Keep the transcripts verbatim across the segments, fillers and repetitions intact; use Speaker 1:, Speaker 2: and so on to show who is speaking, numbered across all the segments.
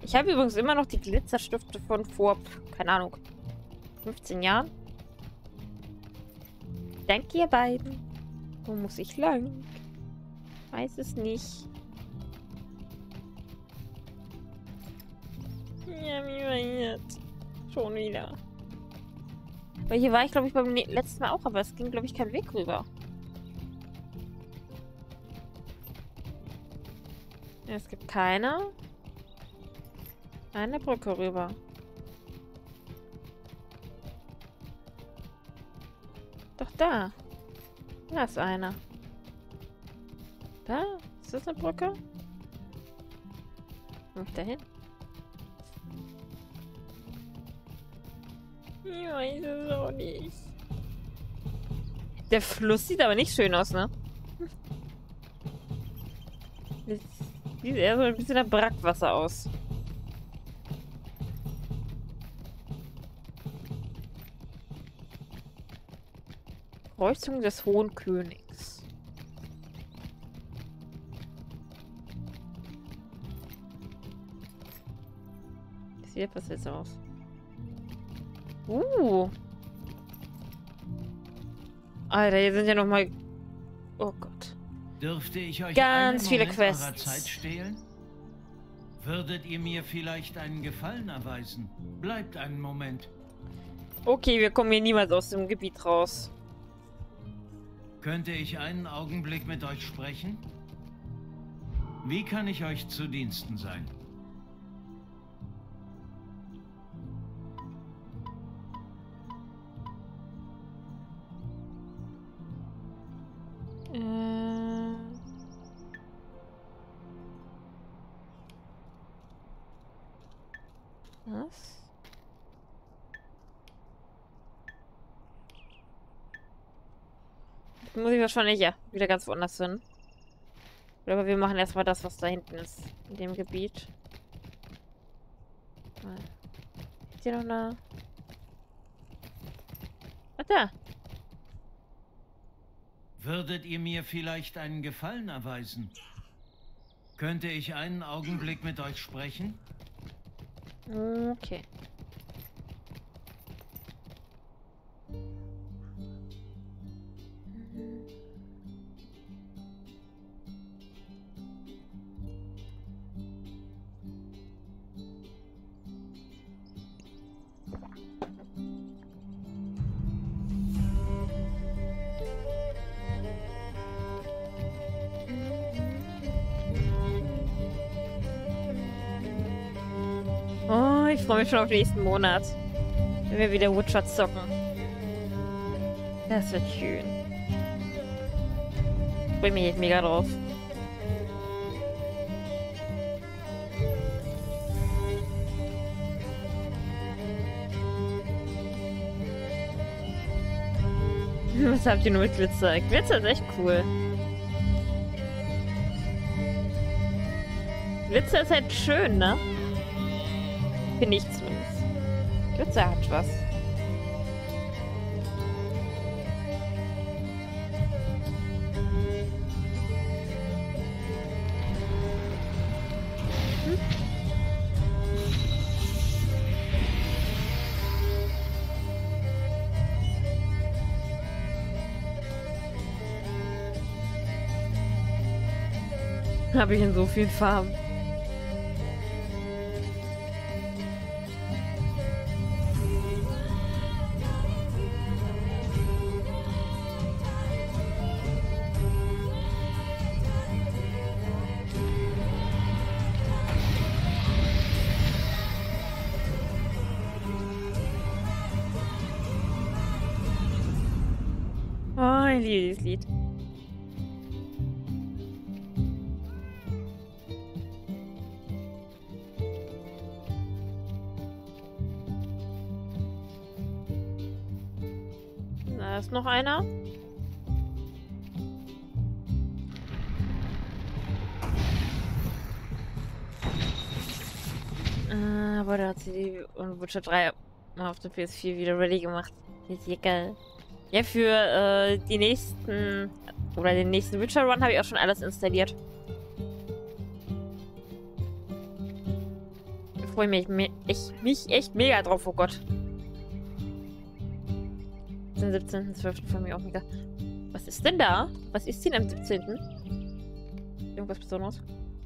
Speaker 1: Ich habe übrigens immer noch die Glitzerstifte von vor, keine Ahnung, fünfzehn Jahren. Danke, ihr beiden. Wo muss ich lang? Weiß es nicht. Ja, wie war jetzt? Schon wieder. Weil hier war ich, glaube ich, beim letzten Mal auch, aber es ging, glaube ich, kein Weg rüber. Ja, es gibt keine. Eine Brücke rüber. Doch da. Da ist eine. Da? Ist das eine Brücke? Komm ich da hin? Ich weiß es auch nicht. Der Fluss sieht aber nicht schön aus, ne? Das sieht eher so ein bisschen nach Brackwasser aus. Kreuzung des Hohen Königs. Wie sieht das jetzt aus? Uh. Alter, hier sind ja noch mal... Oh Gott.
Speaker 2: Dürfte ich euch
Speaker 1: ganz
Speaker 2: einen
Speaker 1: viele
Speaker 2: Moment
Speaker 1: Quests.
Speaker 2: eurer Zeit stehlen? Würdet ihr mir vielleicht einen Gefallen erweisen? Bleibt einen Moment.
Speaker 1: Okay, wir kommen hier niemals aus dem Gebiet raus.
Speaker 2: Könnte ich einen Augenblick mit euch sprechen? Wie kann ich euch zu Diensten sein?
Speaker 1: Äh... Was? Muss ich wahrscheinlich ja wieder ganz woanders hin. Aber wir machen erstmal das, was da hinten ist. In dem Gebiet. Ist hier noch eine... Ah, da.
Speaker 2: Würdet ihr mir vielleicht einen Gefallen erweisen? Könnte ich einen Augenblick mit euch sprechen?
Speaker 1: Okay. Oh, ich freue mich schon auf den nächsten Monat. Wenn wir wieder Witcher zocken. Das wird schön. Ich freue mich jetzt mega drauf. Was habt ihr nur mit Glitzer? Glitzer ist echt cool. Glitzer ist halt schön, ne? Finde ich zumindest. Glitzer hat was. Hm? Habe ich in so vielen Farben. Oh, ich liebe dieses Lied. Da ist noch einer. Äh, aber da hat sie die und Witcher drei mal auf der P S vier wieder ready gemacht. Ist hier geil. Ja, für äh, die nächsten oder den nächsten Witcher Run habe ich auch schon alles installiert. freue mich, me ich, mich echt mega drauf, oh Gott. Den siebzehnten zwölften freue mich auch mega. Was ist denn da? Was ist denn am siebzehnten? Irgendwas Besonderes?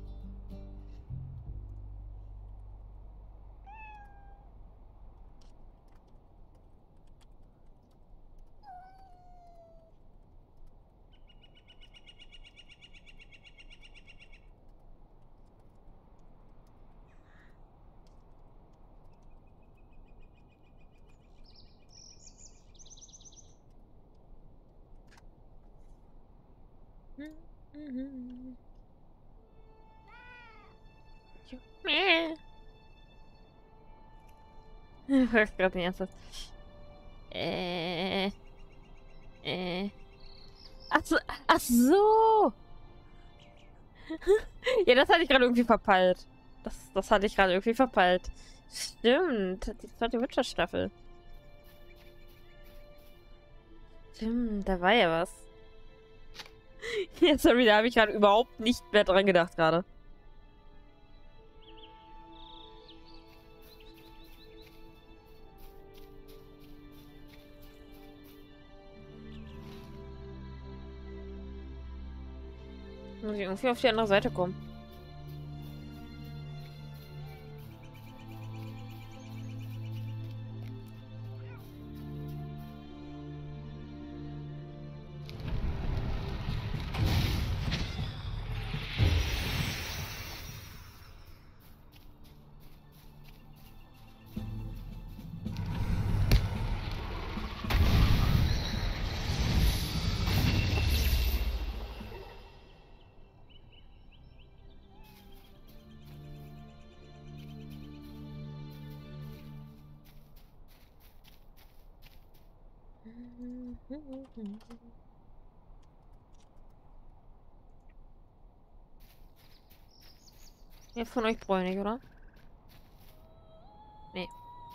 Speaker 1: Ich weiß gerade nicht ernsthaft. Äh. Äh. Ach so. Ach so. Ja, das hatte ich gerade irgendwie verpeilt. Das, das hatte ich gerade irgendwie verpeilt. Stimmt. Die zweite Witcher-Staffel. Stimmt, da war ja was. Ja, sorry, da habe ich gerade überhaupt nicht mehr dran gedacht gerade. Muss ich irgendwie auf die andere Seite kommen. Wer von euch bräunig, oder? Nee.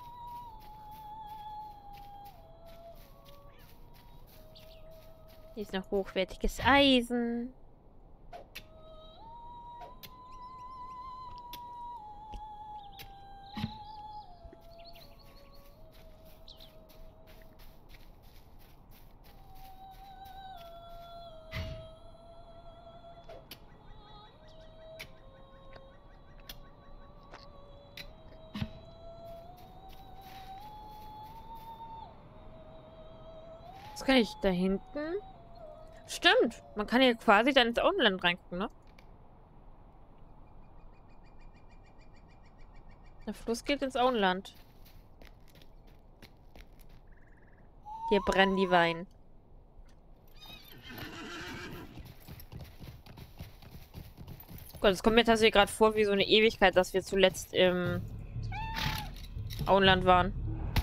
Speaker 1: Hier ist noch hochwertiges Eisen. Was kann ich da hinten? Stimmt. Man kann hier quasi dann ins Auenland reingucken, ne? Der Fluss geht ins Auenland. Hier brennen die Wein. Gott, es kommt mir tatsächlich gerade vor wie so eine Ewigkeit, dass wir zuletzt im Auenland waren.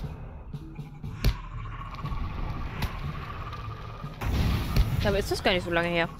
Speaker 1: Aber ist das gar nicht so lange her.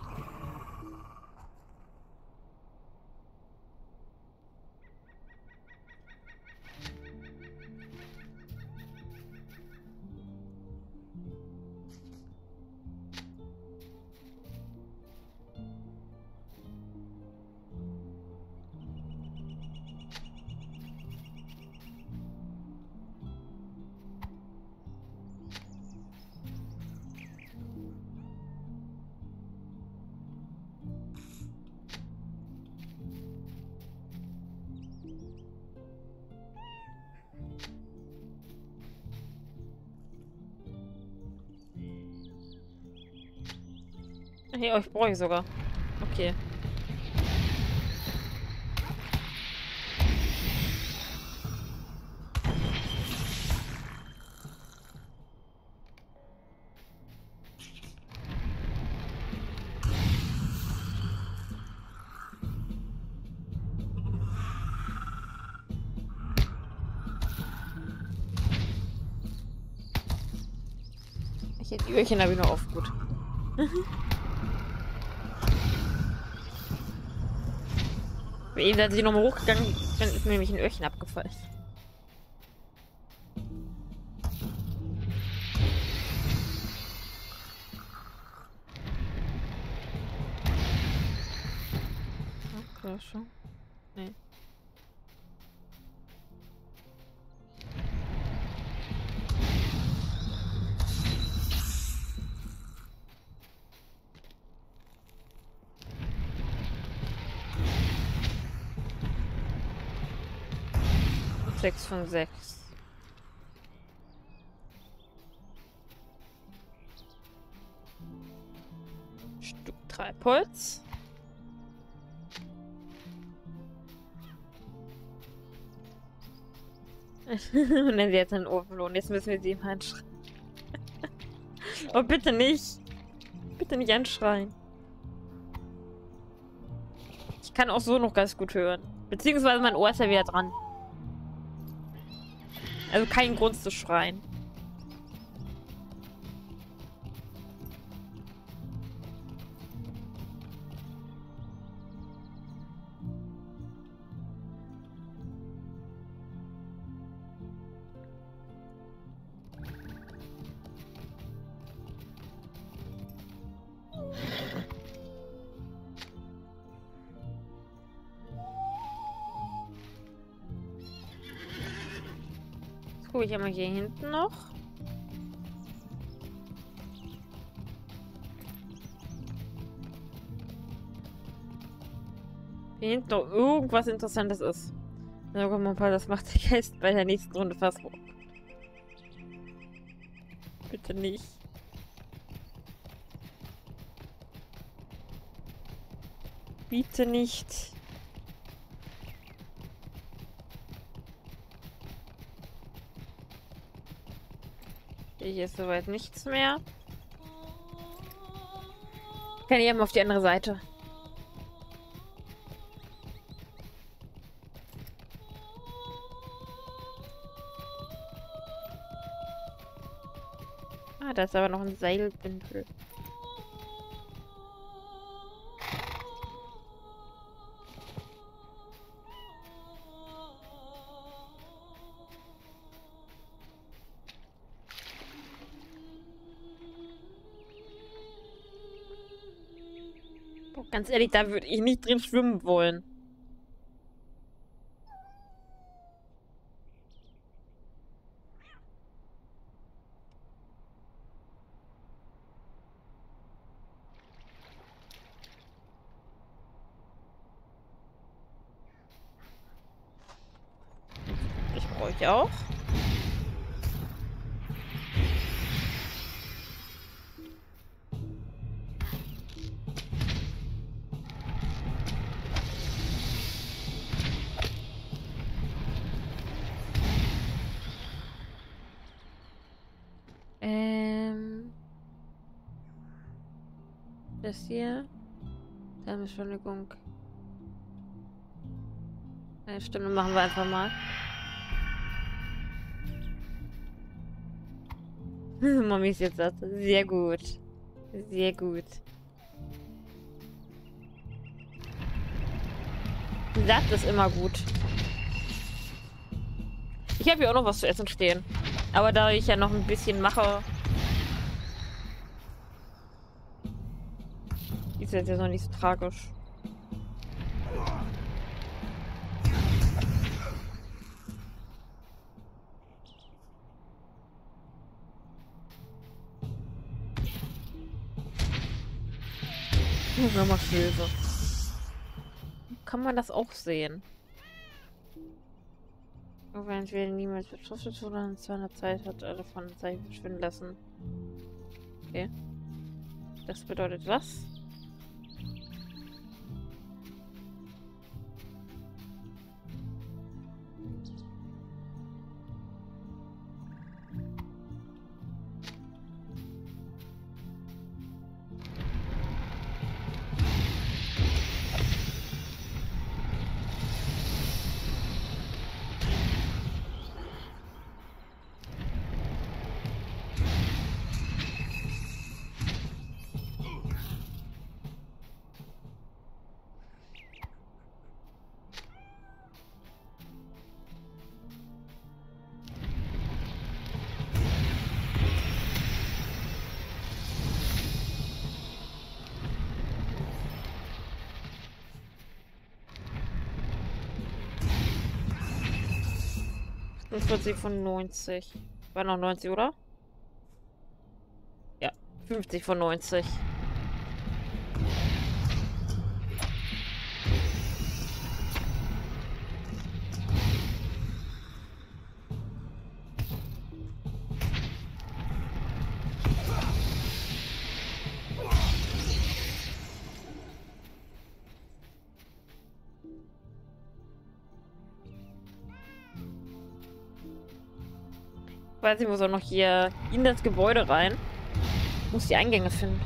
Speaker 1: Hey, euch brauche ich sogar. Okay. Ich hätte die Öhrchen habe ich noch auf. Gut. Eben, da sie nochmal hochgegangen, dann ist mir nämlich ein Öhrchen abgefallen. Okay, schon. Nee. sechs von sechs. Stück Treibholz. Und dann sie jetzt einen Overlohn. Jetzt müssen wir sie ihm anschreien. Oh, bitte nicht. Bitte nicht anschreien. Ich kann auch so noch ganz gut hören. Beziehungsweise mein Ohr ist ja wieder dran. Also kein Grund zu schreien. Gucke ich einmal hier hinten noch. Hier hinten noch irgendwas Interessantes ist. Na guck mal, das macht der Geist bei der nächsten Runde fast hoch. Bitte nicht. Bitte nicht. Hier ist soweit nichts mehr. Kann ich eben auf die andere Seite. Ah, da ist aber noch ein Seilbündel. Ganz ehrlich, da würde ich nicht drin schwimmen wollen. Ich brauche ich auch. Das hier. Entschuldigung. Eine Stunde machen wir einfach mal. Mami ist jetzt das. Sehr gut. Sehr gut. Satt ist immer gut. Ich habe hier auch noch was zu essen stehen. Aber da ich ja noch ein bisschen mache... Ist jetzt ja noch nicht so tragisch. Nochmal Hilfe. Kann man das auch sehen? Wenn entweder niemals betroffen oder in zweihundert Zeit hat er davon Zeichen verschwinden lassen. Okay. Das bedeutet was? fünfundvierzig von neunzig. War noch neunzig, oder? Ja, fünfzig von neunzig. Weiß ich, muss auch noch hier in das Gebäude rein. Muss die Eingänge finden.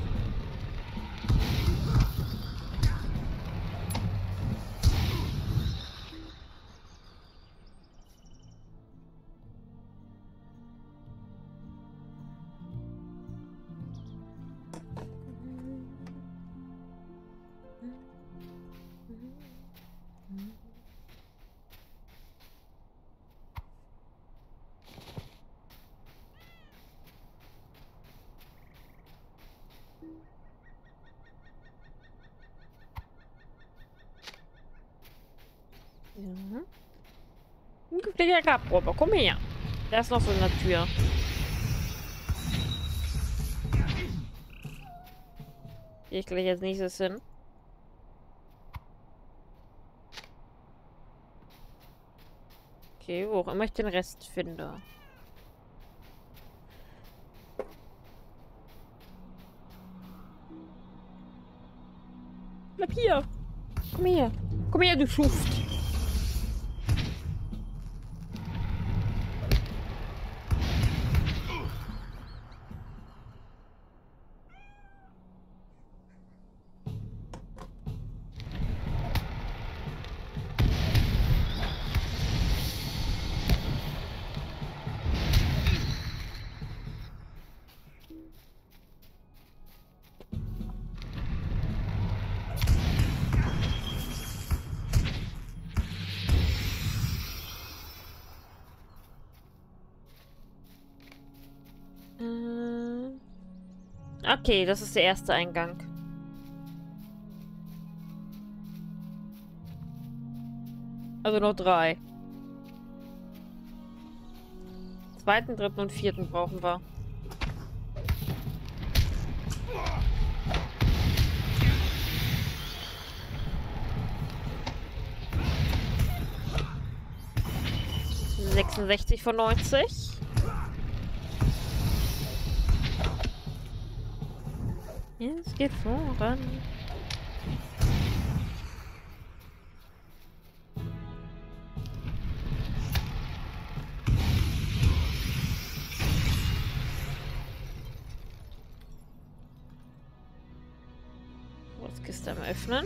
Speaker 1: Ja. Ein giftiger Grabräuber, komm her. Da ist noch so eine Tür. Gehe ich gleich als nächstes hin. Okay, wo auch immer ich den Rest finde. Bleib hier. Komm her. Komm her, du Schuft. Okay, das ist der erste Eingang. Also nur drei. Zweiten, dritten und vierten brauchen wir. sechsundsechzig von neunzig. Es geht voran. Jetzt Kiste am Öffnen.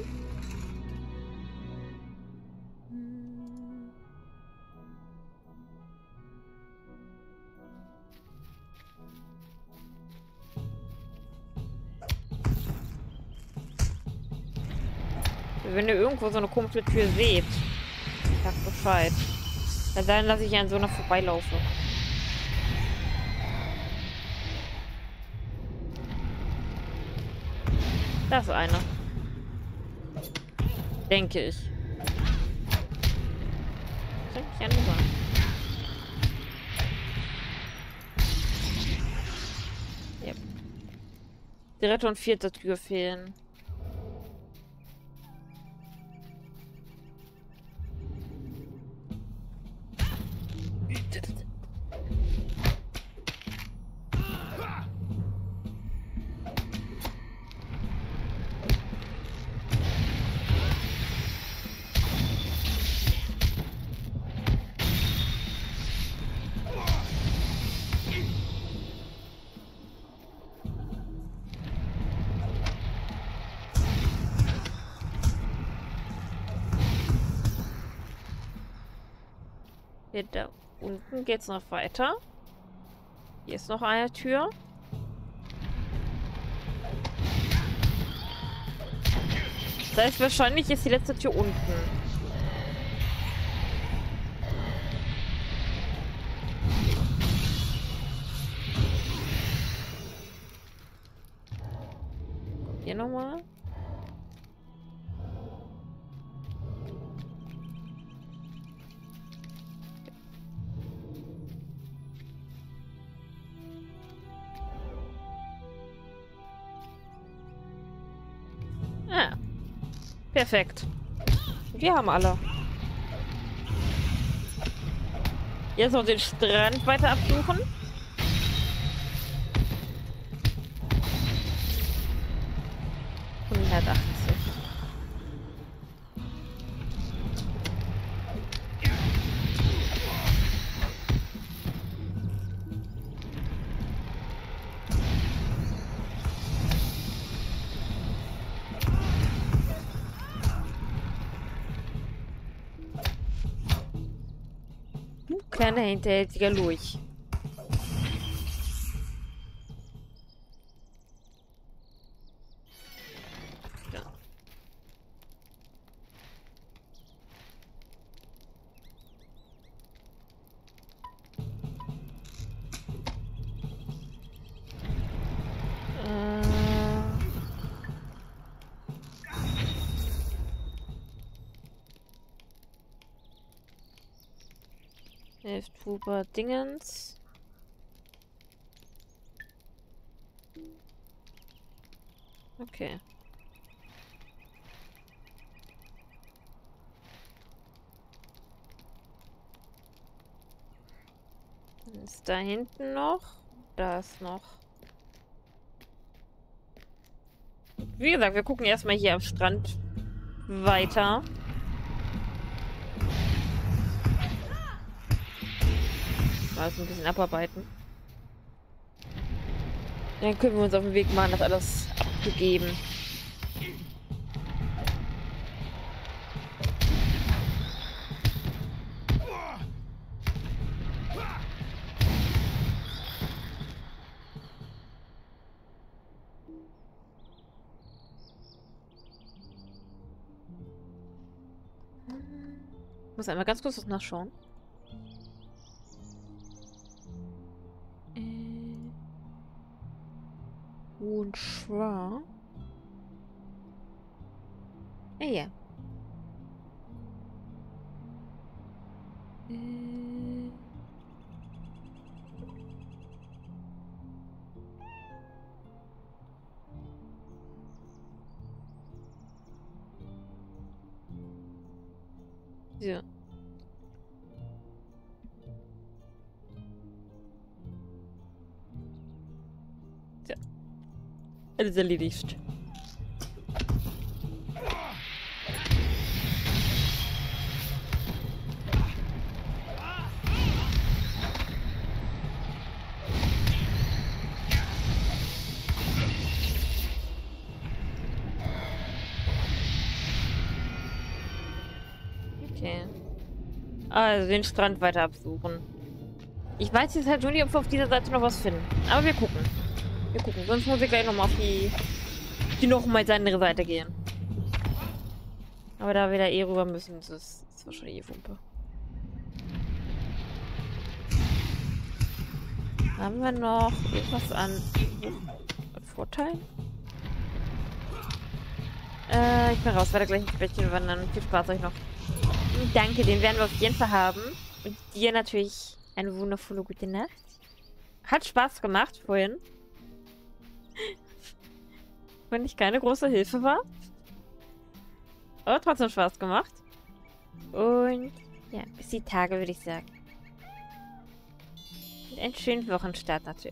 Speaker 1: Wenn ihr irgendwo so eine komische Tür seht, sagt Bescheid. Dann sein, dass ich an so einer vorbeilaufe. Da ist einer. Denke ich. Bringt mich ja rüber. Yep. Dritte und vierte Tür fehlen. Hier, da unten geht's noch weiter. Hier ist noch eine Tür. Das heißt, wahrscheinlich ist die letzte Tür unten. Hier nochmal. Ah. Perfekt. Wir haben alle. Jetzt noch den Strand weiter absuchen. hundertachtzig. kleiner hinterhältiger Lurch. Ja. Huber Dingens. Okay. Dann ist da hinten noch. Da ist noch. Wie gesagt, wir gucken erstmal hier am Strand weiter. Mal so ein bisschen abarbeiten. Dann können wir uns auf den Weg machen, das alles abgegeben. Ich muss einmal ganz kurz was nachschauen. Und zwar... Ah ja. Äh... So. So. Alles erledigt. Okay. Also den Strand weiter absuchen. Ich weiß jetzt halt nur nicht, ob wir auf dieser Seite noch was finden. Aber wir gucken. Wir gucken. Sonst muss ich gleich nochmal auf die, die nochmal andere Seite gehen. Aber da wir da eh rüber müssen, das ist, ist wahrscheinlich eh Wumpe. Haben wir noch irgendwas an Vorteil? Äh, ich bin raus. Weiter gleich ins Bettchen wandern. Viel Spaß euch noch. Danke, den werden wir auf jeden Fall haben. Und dir natürlich eine wundervolle gute Nacht. Hat Spaß gemacht vorhin. Wenn ich keine große Hilfe war. Aber trotzdem Spaß gemacht. Und ja, bis die Tage würde ich sagen. Und einen schönen Wochenstart natürlich.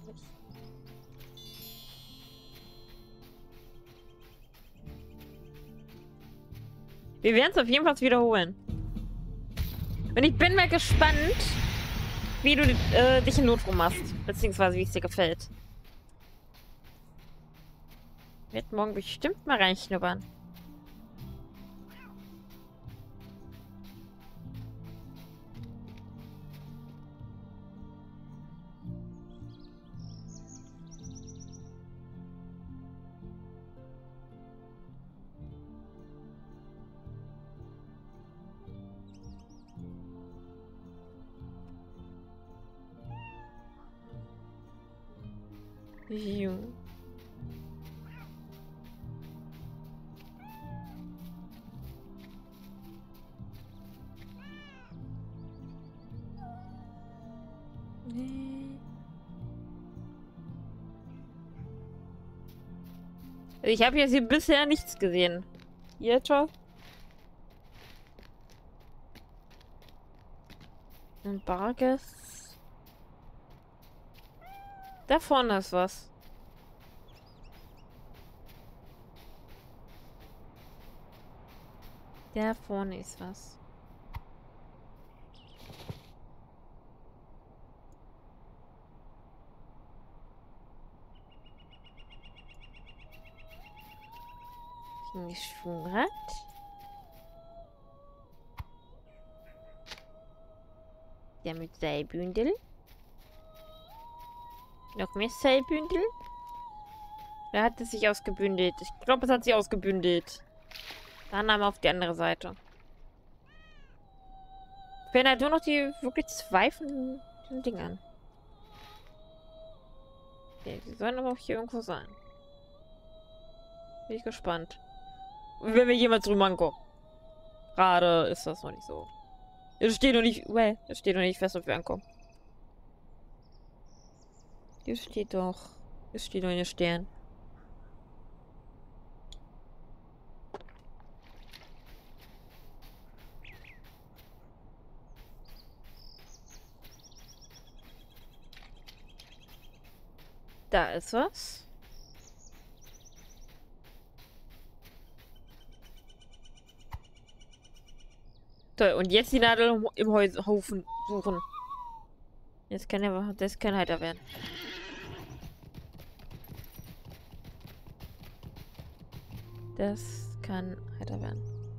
Speaker 1: Wir werden es auf jeden Fall wiederholen. Und ich bin mal gespannt, wie du äh, dich in Lothro machst. Beziehungsweise wie es dir gefällt. Ich werde morgen bestimmt mal reinschnuppern. Jo. Ich habe jetzt hier bisher nichts gesehen. Hier, ciao. Ein Barges. Da vorne ist was. Da vorne ist was. Ein Schwungrad. Der mit Seilbündel. Noch mehr Seilbündel. Da hat es sich ausgebündelt. Ich glaube, es hat sich ausgebündelt. Dann einmal auf die andere Seite. Fehlen halt nur noch die wirklich zwei von den Dingern. Okay, die sollen aber auch hier irgendwo sein. Bin ich gespannt. Wenn wir jemals drüber ankommen. Gerade ist das noch nicht so. Es steht noch nicht. Well, es steht noch nicht fest, ob wir ankommen. Hier steht doch. Es steht noch in den Sternen. Da ist was. Toll, und jetzt die Nadel im Haufen suchen. Jetzt kann er, das kann heiter werden. Das kann heiter werden.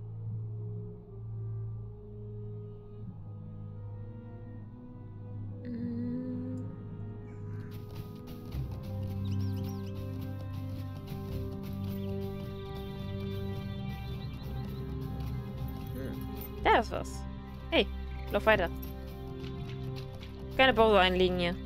Speaker 1: Da ist was. Hey, lauf weiter. Keine Pause einlegen hier.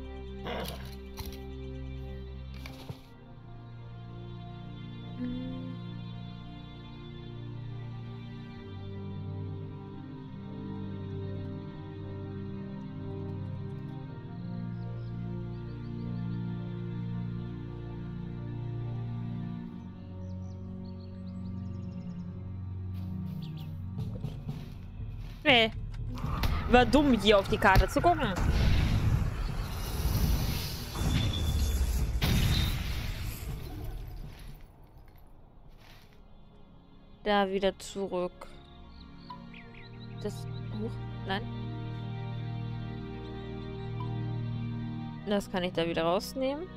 Speaker 1: Nee. War dumm, hier auf die Karte zu gucken. Da wieder zurück. Das... Huch, nein. Das kann ich da wieder rausnehmen.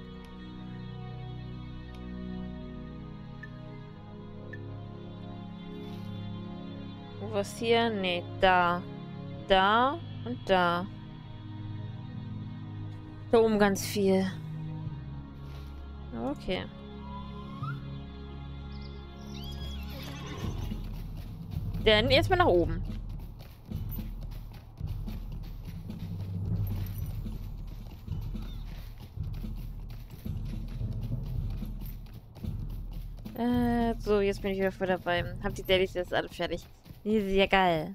Speaker 1: Was hier? Nee, da. Da und da. Da oben ganz viel. Okay. Dann erstmal nach oben. Äh, so, jetzt bin ich wieder voll dabei. Hab die Dailies jetzt alle fertig. Sehr geil.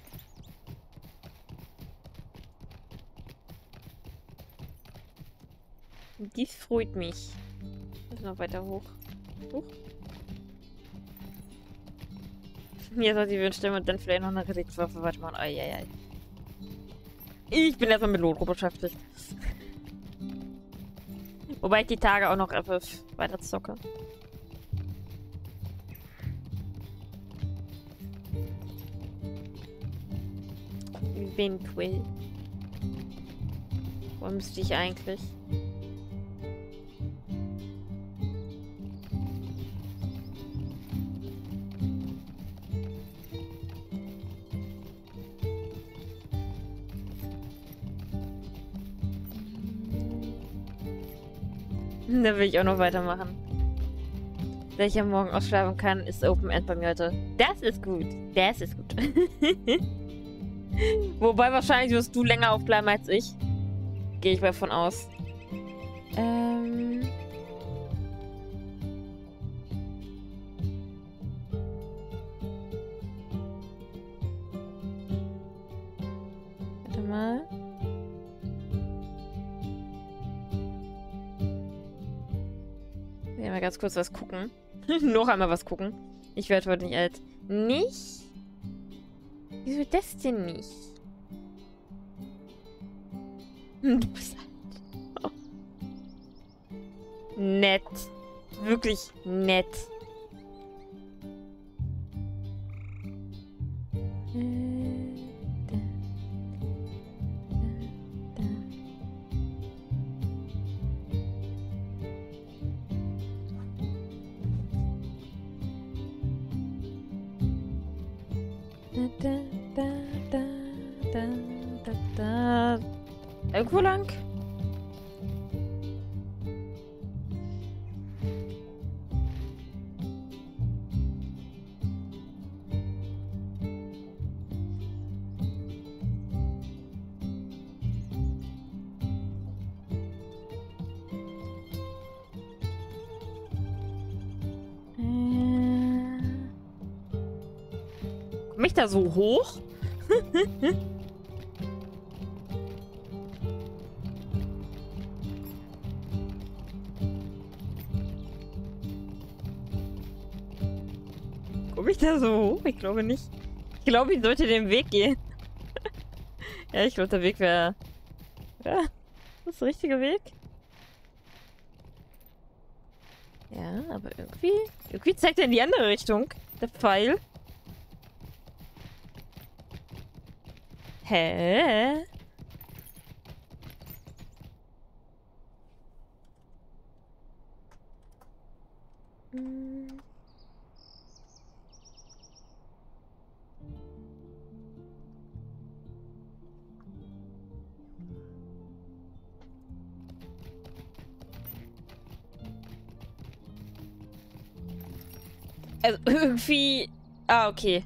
Speaker 1: Dies freut mich. Muss noch weiter hoch. Hoch. Jetzt hat die Wünschstimme und dann vielleicht noch eine Gesichtswaffe. Warte mal. Ai, ai, ai. Ich bin erstmal mit Lotro beschäftigt. Wobei ich die Tage auch noch etwas weiter zocke. Eventuell. Wo müsste ich eigentlich? Da will ich auch noch weitermachen. Da ich ja morgen ausschlafen kann, ist Open End bei mir heute. Das ist gut. Das ist gut. Wobei wahrscheinlich wirst du länger aufbleiben als ich. Gehe ich mal von aus. Ähm. Warte mal. Ich will mal ganz kurz was gucken. Noch einmal was gucken. Ich werde heute nicht alt. Nicht? Wieso das denn nicht? Du bist alt. Oh. Nett. Wirklich nett. Da, da, da, da, da, da. Irgendwo lang? Komm ich da so hoch? Komm ich da so hoch? Ich glaube nicht. Ich glaube, ich sollte den Weg gehen. Ja, ich glaube, der Weg wäre... Ja, das ist der richtige Weg. Ja, aber irgendwie... Irgendwie zeigt er in die andere Richtung. Der Pfeil. Hä? Hm. Also irgendwie... Ah, okay.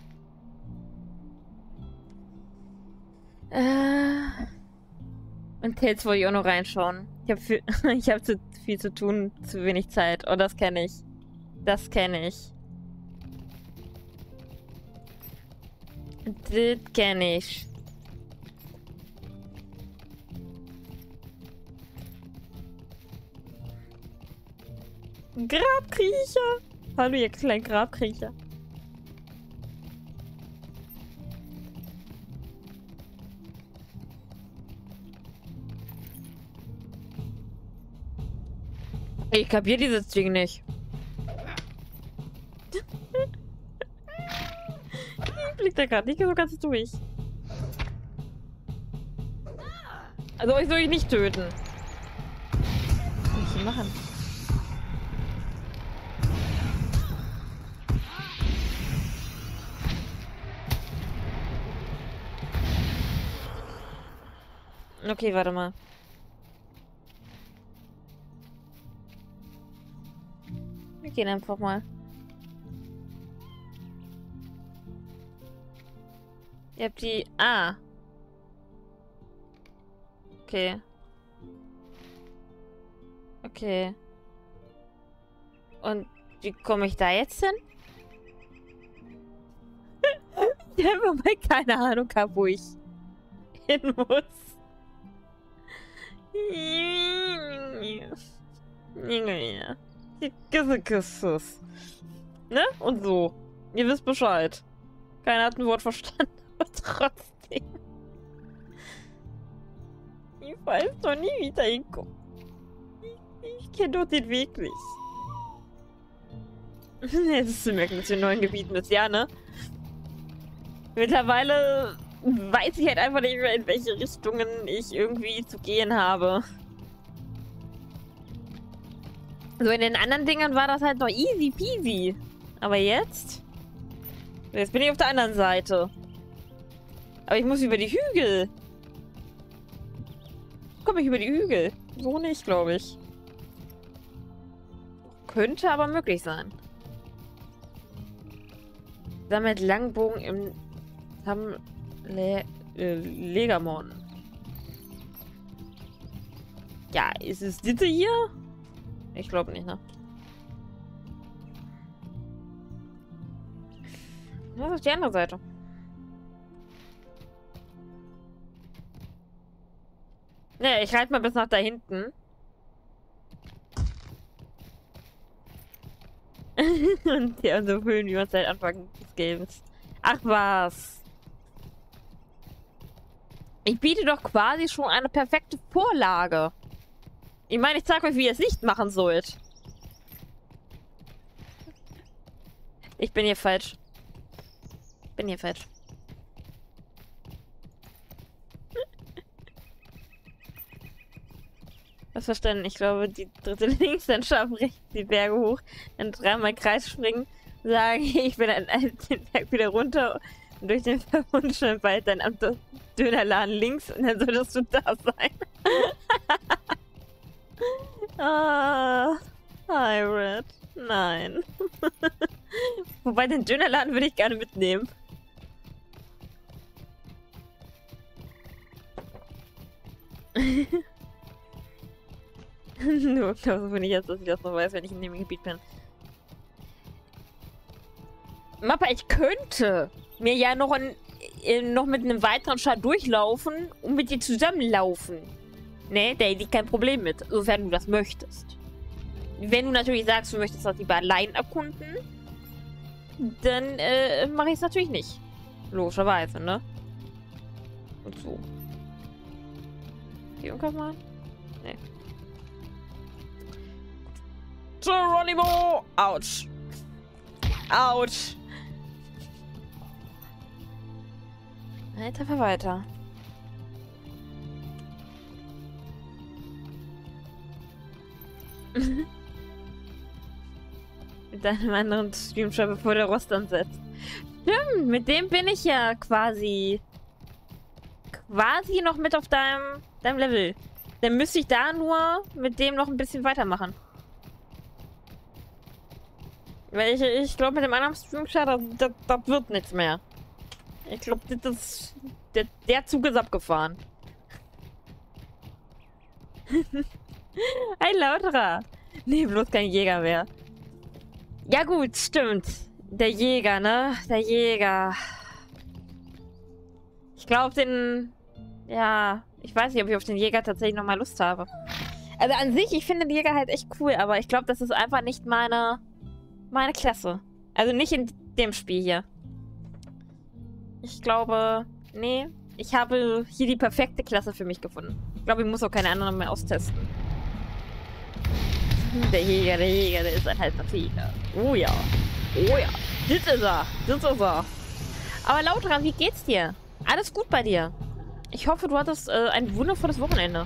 Speaker 1: Äh... Und Tales wollte ich auch noch reinschauen. Ich habe viel... ich habe zu viel zu tun, zu wenig Zeit. Oh, das kenne ich. Das kenne ich. Das kenne ich. Grabkriecher! Hallo, ihr kleinen Grabkriecher. Ich kapier dieses Ding nicht. Ich blick da gerade nicht so ganz durch. Also euch soll ich nicht töten. Was soll ich hier machen? Okay, warte mal. Wir gehen einfach mal. Ihr habt die... Ah. Okay. Okay. Und wie komme ich da jetzt hin? Ich habe mal keine Ahnung, wo ich hin muss. Ne? Und so. Ihr wisst Bescheid. Keiner hat ein Wort verstanden, aber trotzdem. Ich weiß doch nie, wie ich da hinkomme. Ich, ich kenne doch den Weg nicht. Es ist zu merken, dass wir in neuen Gebieten ist, ja, ne? Mittlerweile weiß ich halt einfach nicht mehr, in welche Richtungen ich irgendwie zu gehen habe. So, in den anderen Dingern war das halt noch easy peasy. Aber jetzt? Jetzt bin ich auf der anderen Seite. Aber ich muss über die Hügel. Komme ich über die Hügel? So nicht, glaube ich. Könnte aber möglich sein. Sammelt Langbogen im Sam Le äh, Legamon. Ja, ist es diese hier? Ich glaube nicht, ne? Was ist die andere Seite? Ne, ich reite mal bis nach da hinten. Und ja, so fühlen wir uns seit Anfang des Games. Ach was. Ich biete doch quasi schon eine perfekte Vorlage. Ich meine, ich zeige euch, wie ihr es nicht machen sollt. Ich bin hier falsch. Ich bin hier falsch. Was verstanden? Ich glaube, die dritte links, dann schaffen rechts die Berge hoch, dann dreimal Kreis springen, sagen, ich bin dann den Berg wieder runter und durch den verwunschenen Wald dann am Dönerladen links und dann solltest du da sein. Ah, Hyrule. Nein. Wobei den Dönerladen würde ich gerne mitnehmen. Nur glaube ich jetzt, dass ich das noch weiß, wenn ich in dem Gebiet bin. Mappa, ich könnte mir ja noch, ein, noch mit einem weiteren Schar durchlaufen und mit dir zusammenlaufen. Ne, da hätte ich kein Problem mit, sofern du das möchtest. Wenn du natürlich sagst, du möchtest das lieber allein erkunden, dann äh, mache ich es natürlich nicht. Logischerweise, ne? Und so. Hier irgendwas mal? Ne. Geronimo! Autsch. Autsch. Weiter, für weiter. Mit einem anderen Streamshot, bevor der Rost ansetzt. Stimmt, mit dem bin ich ja quasi quasi noch mit auf deinem, deinem Level. Dann müsste ich da nur mit dem noch ein bisschen weitermachen. Weil ich, ich glaube, mit dem anderen Streamshot, das, das, das wird nichts mehr. Ich glaube, das, der, der Zug ist abgefahren. Ein Lauterer. Nee, bloß kein Jäger mehr. Ja gut, stimmt. Der Jäger, ne? Der Jäger. Ich glaube, den... Ja, ich weiß nicht, ob ich auf den Jäger tatsächlich nochmal Lust habe. Also an sich, ich finde den Jäger halt echt cool, aber ich glaube, das ist einfach nicht meine... meine Klasse. Also nicht in dem Spiel hier. Ich glaube... Nee, ich habe hier die perfekte Klasse für mich gefunden. Ich glaube, ich muss auch keine anderen mehr austesten. Der Jäger, der Jäger, der ist ein halber Jäger. Oh ja. Oh ja. Das ist er. Das ist er. Aber Lauterer, wie geht's dir? Alles gut bei dir? Ich hoffe, du hattest äh, ein wundervolles Wochenende.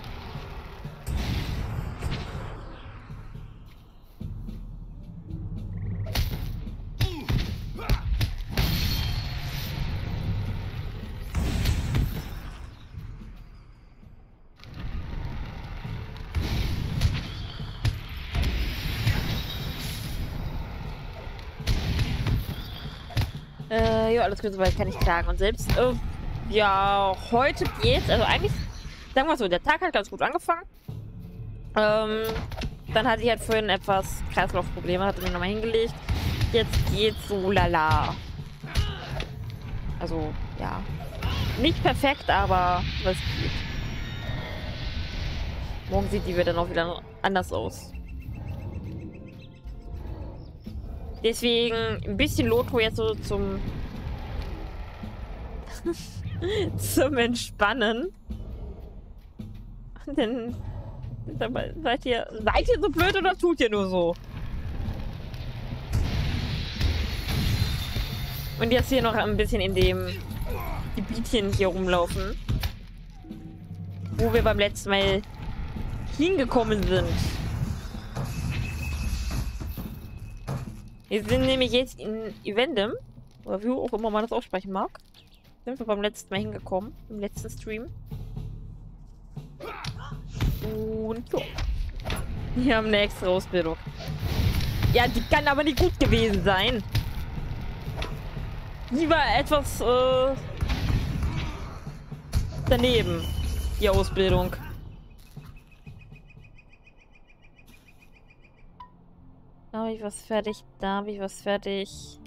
Speaker 1: Äh, ja, alles gut, soweit kann ich sagen. Und selbst, äh, ja, heute geht's. Also eigentlich, sagen wir so, der Tag hat ganz gut angefangen. Ähm, dann hatte ich halt vorhin etwas Kreislaufprobleme, hatte mir nochmal hingelegt. Jetzt geht's so lala. Also, ja. Nicht perfekt, aber was geht. Morgen sieht die wieder noch wieder anders aus. Deswegen ein bisschen Lotro jetzt so zum zum Entspannen. Denn seid ihr seid ihr so blöd oder tut ihr nur so? Und jetzt hier noch ein bisschen in dem Gebietchen hier rumlaufen, wo wir beim letzten Mal hingekommen sind. Wir sind nämlich jetzt in Evendem, oder wie auch immer man das aussprechen mag. Sind wir beim letzten Mal hingekommen, im letzten Stream. Und so. Wir haben eine extra Ausbildung. Ja, die kann aber nicht gut gewesen sein. Die war etwas, äh, daneben, die Ausbildung. Da habe ich was fertig, da habe ich was fertig.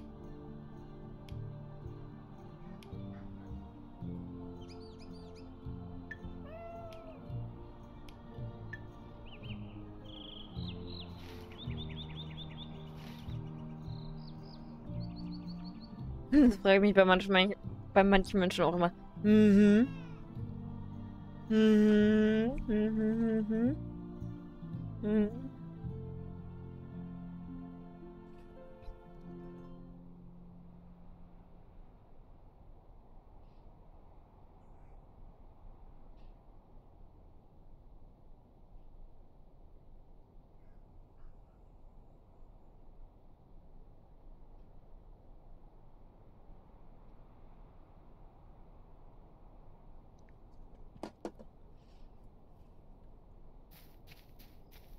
Speaker 1: Das frage ich mich bei manchen, bei manchen Menschen auch immer. Mhm. Mhm. Mhm. Mhm. Mhm.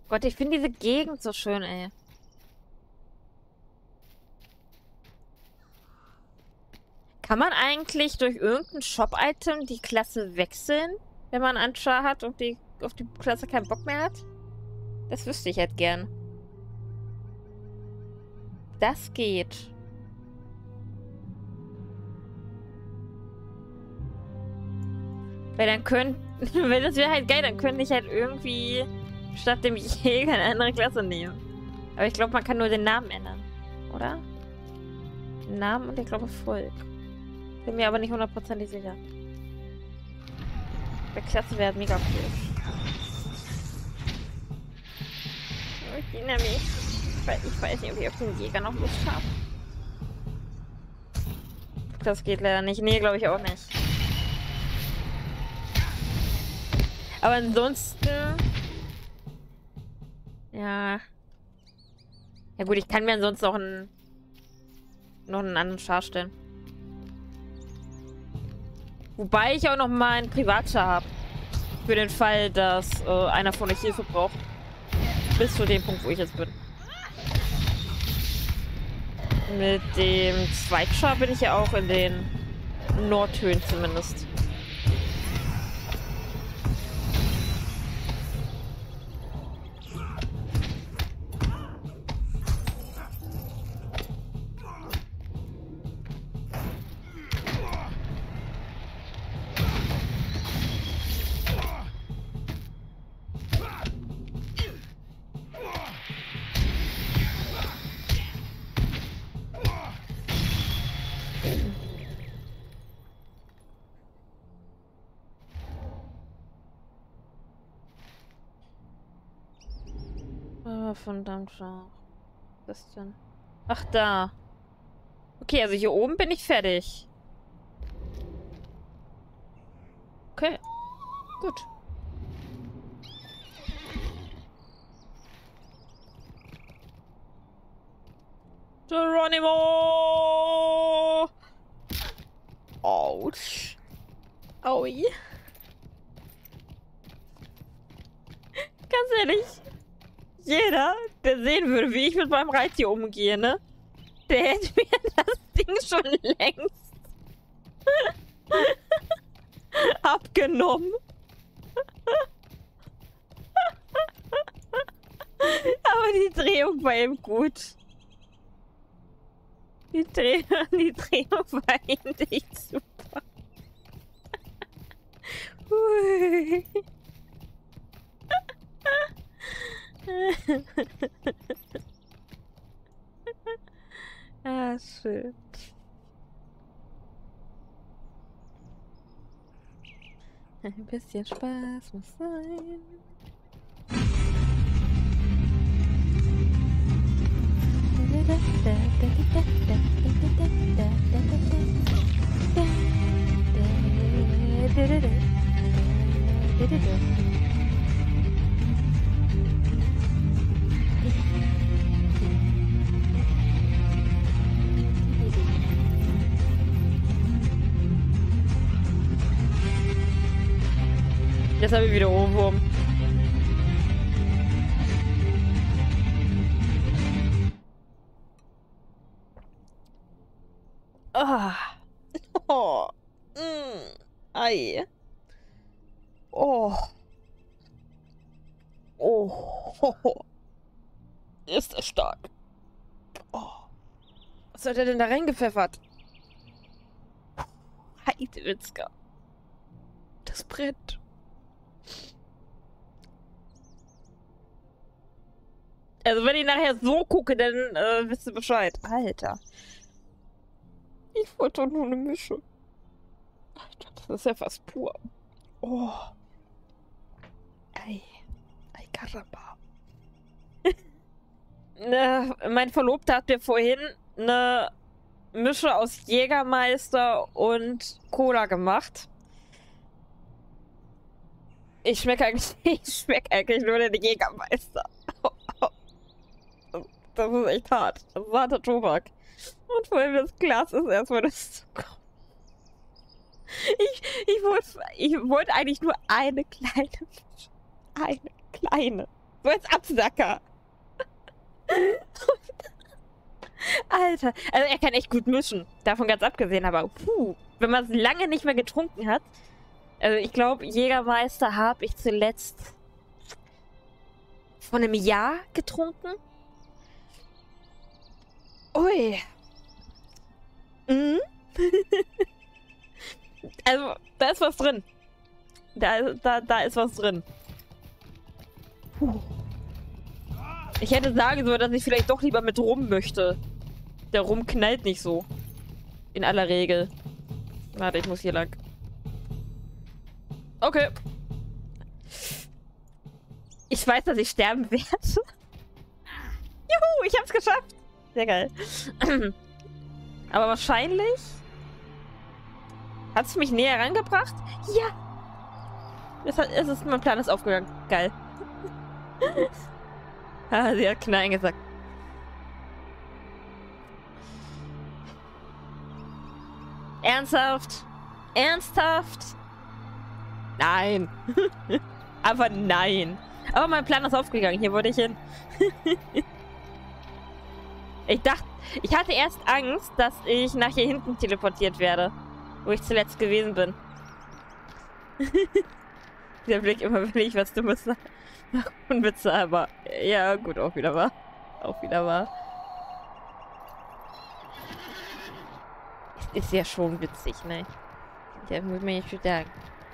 Speaker 1: Gott, ich finde diese Gegend so schön, ey. Kann man eigentlich durch irgendein Shop-Item die Klasse wechseln, wenn man einen Char hat und die, auf die Klasse keinen Bock mehr hat? Das wüsste ich halt gern. Das geht. Weil dann können... Weil das wäre halt geil, dann könnte ich halt irgendwie statt dem Jäger eine andere Klasse nehmen. Aber ich glaube, man kann nur den Namen ändern. Oder? Den Namen und ich glaube Volk. Bin mir aber nicht hundertprozentig sicher. Der Klasse wäre mega cool. Ich erinnere mich. Ich weiß, ich weiß nicht, ob ich auf den Jäger noch Lust habe. Das geht leider nicht. Nee, glaube ich auch nicht. Aber ansonsten... Ja... Ja gut, ich kann mir ansonsten noch einen... noch einen anderen Char stellen. Wobei ich auch noch mal einen Privatchar habe. Für den Fall, dass äh, einer von euch Hilfe braucht. Bis zu dem Punkt, wo ich jetzt bin. Mit dem Zweitchar bin ich ja auch in den Nordhöhen zumindest. Verdammt schon. Was ist denn? Ach, da. Okay, also hier oben bin ich fertig. Okay. Gut. Geronimo! Autsch. Aui. Ganz ehrlich. Jeder, der sehen würde, wie ich mit meinem Reittier umgehe, ne? Der hätte mir das Ding schon längst abgenommen. Aber die Drehung war eben gut. Die, Dreh die Drehung war eben echt super. Hui. Ah, schön. Ein bisschen Spaß muss sein. Jetzt habe ich wieder Ohrwurm. Ah. Oh. Mm. Ei. Oh. Oh. Ist das stark. Oh. Was hat er denn da reingepfeffert? Heidewitzka. Das brennt. Also wenn ich nachher so gucke, dann äh, wisst ihr Bescheid. Alter. Ich wollte doch nur eine Mische. Alter, das ist ja fast pur. Oh. Ei. Ei, Karamba. ne, mein Verlobter hat mir vorhin eine Mische aus Jägermeister und Cola gemacht. Ich schmecke eigentlich, ich schmecke eigentlich nur den Jägermeister. Das ist echt hart. Das ist harter Tobak. Und vor allem das Glas ist erstmal das Zucker. Ich, ich wollte ich wollte eigentlich nur eine kleine Mische. Eine kleine. So als Absacker. Alter. Also er kann echt gut mischen. Davon ganz abgesehen, aber puh, wenn man es lange nicht mehr getrunken hat. Also ich glaube, Jägermeister habe ich zuletzt vor einem Jahr getrunken. Ui. Mhm. Also, da ist was drin. Da, da, da ist was drin. Puh. Ich hätte sagen sollen, dass ich vielleicht doch lieber mit Rum möchte. Der Rum knallt nicht so. In aller Regel. Warte, ich muss hier lang. Okay. Ich weiß, dass ich sterben werde. Juhu, ich hab's geschafft. Sehr geil. Aber wahrscheinlich... Hat es mich näher rangebracht? Ja! Es, hat, es ist, mein Plan ist aufgegangen. Geil. Ah, sie hat Knallen gesagt. Ernsthaft? Ernsthaft? Nein. Aber nein. Aber mein Plan ist aufgegangen. Hier wollte ich hin. Ich dachte, ich hatte erst Angst, dass ich nach hier hinten teleportiert werde. Wo ich zuletzt gewesen bin. Der Blick immer, wenn ich was Dummes sage. Und Witze, aber ja, gut, auch wieder wahr. Auch wieder wahr. Ist, ist ja schon witzig, ne? Der muss mir nicht viel sagen.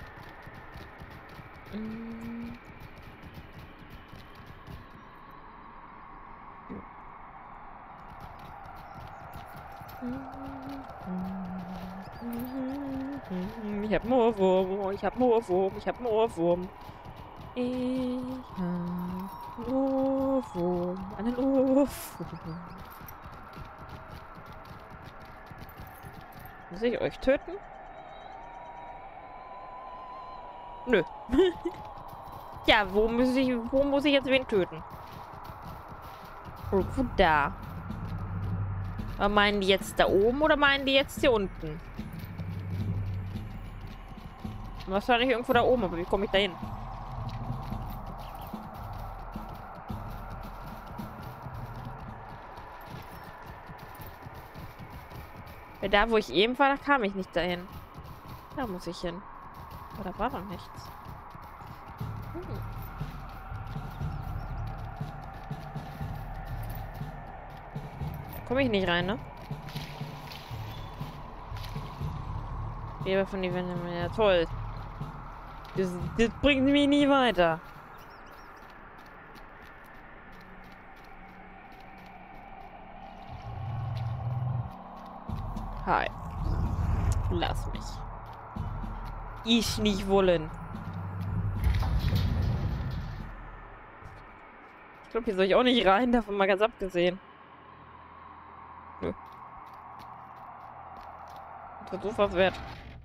Speaker 1: Mm. Ich hab Moorwurm, ich hab Moorwurm, ich hab Moorwurm. Ich hab Moorwurm, einen Ohrwurm. Muss ich euch töten? Nö. Ja, wo muss ich, wo muss ich jetzt wen töten? Irgendwo da. Aber meinen die jetzt da oben oder meinen die jetzt hier unten? Wahrscheinlich irgendwo da oben, aber wie komme ich da hin? Weil da, wo ich eben war, da kam ich nicht dahin. Da muss ich hin. Aber da war doch nichts. Hm. Da komme ich nicht rein, ne? Geber von die Wände mehr. Ja, toll. Das, das bringt mich nie weiter. Hi. Lass mich. Ich nicht wollen. Ich glaube, hier soll ich auch nicht rein, davon mal ganz abgesehen. Nö. Versuch was wert.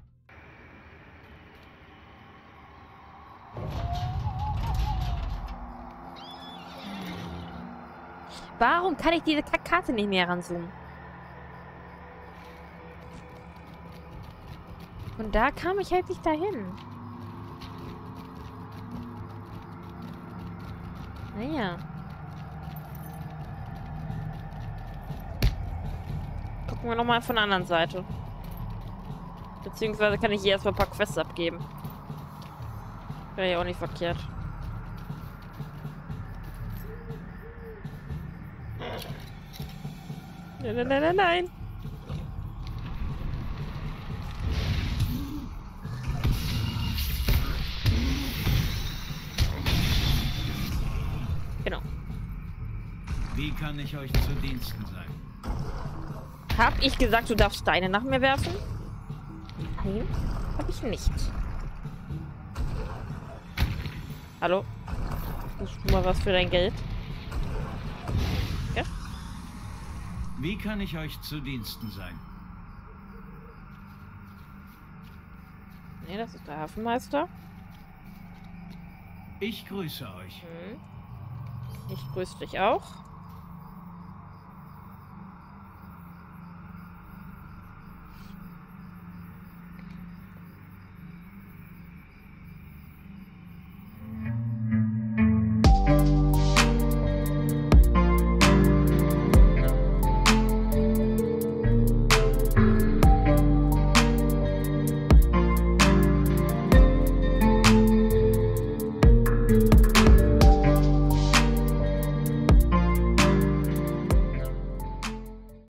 Speaker 1: Warum kann ich diese Karte nicht mehr ranzoomen? Und da kam ich halt nicht dahin. Naja. Gucken wir nochmal von der anderen Seite. Beziehungsweise kann ich hier erstmal ein paar Quests abgeben. Wäre ja auch nicht verkehrt. Nein, nein, nein, nein, nein. Genau.
Speaker 2: Wie kann ich euch zu Diensten sein?
Speaker 1: Hab ich gesagt, du darfst Steine nach mir werfen? Nein, hab ich nicht. Hallo? Hast du mal was für dein Geld? Ja?
Speaker 2: Wie kann ich euch zu Diensten sein?
Speaker 1: Nee, das ist der Hafenmeister.
Speaker 2: Ich grüße euch.
Speaker 1: Hm. Ich grüße dich auch.